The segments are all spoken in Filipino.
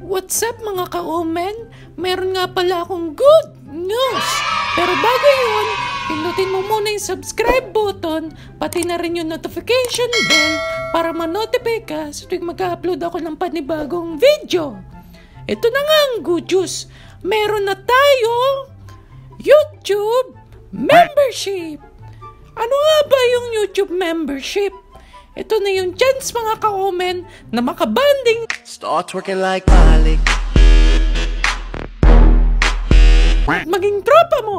What's up mga ka-omen? Meron nga pala akong good news. Pero bago yun, pindutin mo muna yung subscribe button, pati na rin yung notification bell para ma-notify ka sa tuwing mag-upload ako ng panibagong video. Ito na nga ang good news. Meron na tayong YouTube membership. Ano nga ba yung YouTube membership? Ito na yung chance mga ka-omen na makabanding. Start working like Malik. At maging tropa mo.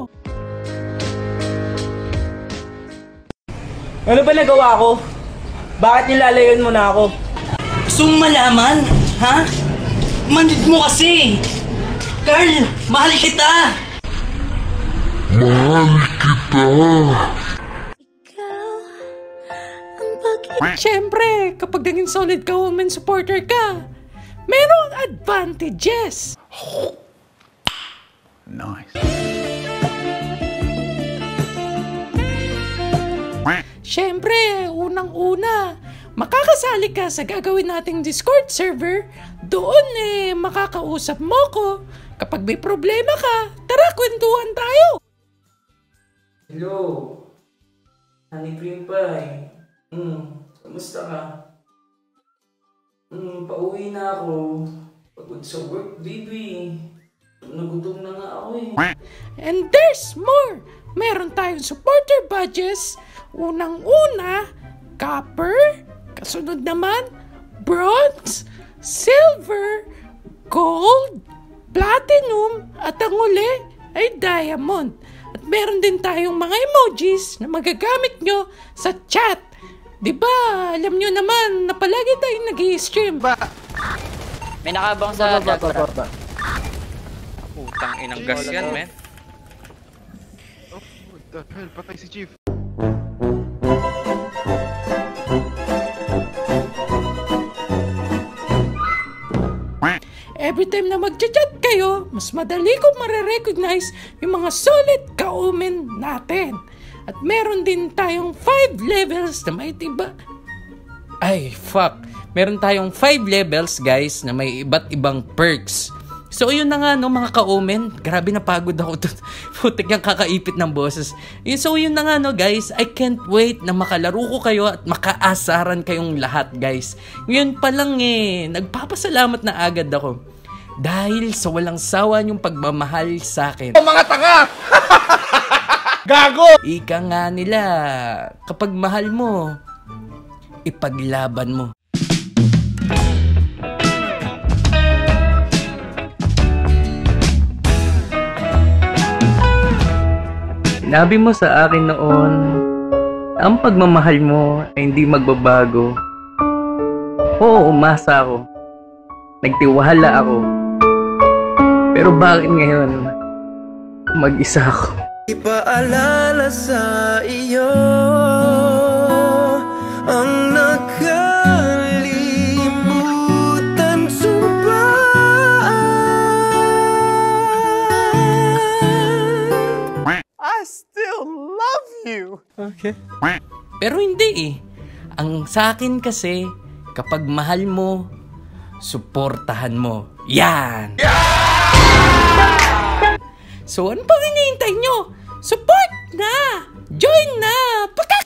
Ano ba nagawa ko? Bakit nilalayon mo na ako? Gusto mong malaman? Ha? Manid mo kasi! Carl, mahal kita! Mahal kita. Siyempre, kapag naging solid ka-omen supporter ka, merong advantages. Nice. Siyempre, unang-una, makakasali ka sa gagawin nating Discord server. Doon makakausap mo ko. Kapag may problema ka, tara, kwentuhan tayo. Hello. Honey cream pie. Kamusta ka? Pauwi na ako. Pagod sa work, baby. Nagutom na nga ako And there's more! Meron tayong supporter badges. Unang-una, copper. Kasunod naman, bronze, silver, gold, platinum, at ang uli ay diamond. At meron din tayong mga emojis na magagamit nyo sa chat. Diba, alam nyo naman na palagi tayong nag-i-stream. May nakabang sa Jaguar. Putang inang gas yan, men. Oh, what the hell? Patay si Chief. Every time na mag-chat kayo, mas madali ko marirecognize yung mga solid ka-omen natin. At meron din tayong 5 levels na may iba. Ay, fuck. Meron tayong 5 levels, guys, na may iba't ibang perks. So, yun na nga, no, mga ka-omen. Grabe, napagod ako doon. Putik yung kakaipit ng boses. So, yun na nga, no, guys. I can't wait na makalaro ko kayo at makaasaran kayong lahat, guys. Ngayon pa lang nagpapasalamat na agad ako. Dahil sa walang sawa yung pagmamahal sa akin. Oh, mga tanga! Gago! Ika nga nila, kapag mahal mo, ipaglaban mo. Sinabi mo sa akin noon, ang pagmamahal mo ay hindi magbabago. Oo, umasa ako. Nagtiwala ako. Pero bakit ngayon, mag-isa ako? Ipaalala sa iyo ang nakalimutan sumpaan. I still love you. Okay. Pero hindi Ang sa akin kasi, kapag mahal mo, suportahan mo. Yan! So, ano pang hinihintay nyo? Support na! Join na! Pakak!